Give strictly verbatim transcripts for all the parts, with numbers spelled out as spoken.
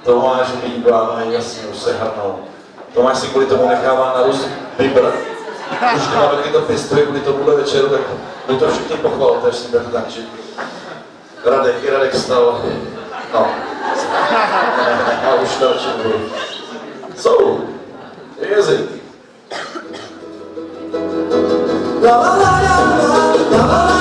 Tomáš vyhýbávají jasně už se hrnou. Tomáš si kvůli tomu nechává na Rus vybrat. Už má taky to pěstuje kvůli tomuhle večeru, tak mu to všichni pochvalte, až si budete tančit. Radek, i Radek stal. No. A už další budu. So, jezik. La la la la la la la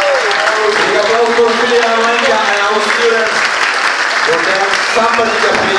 somebody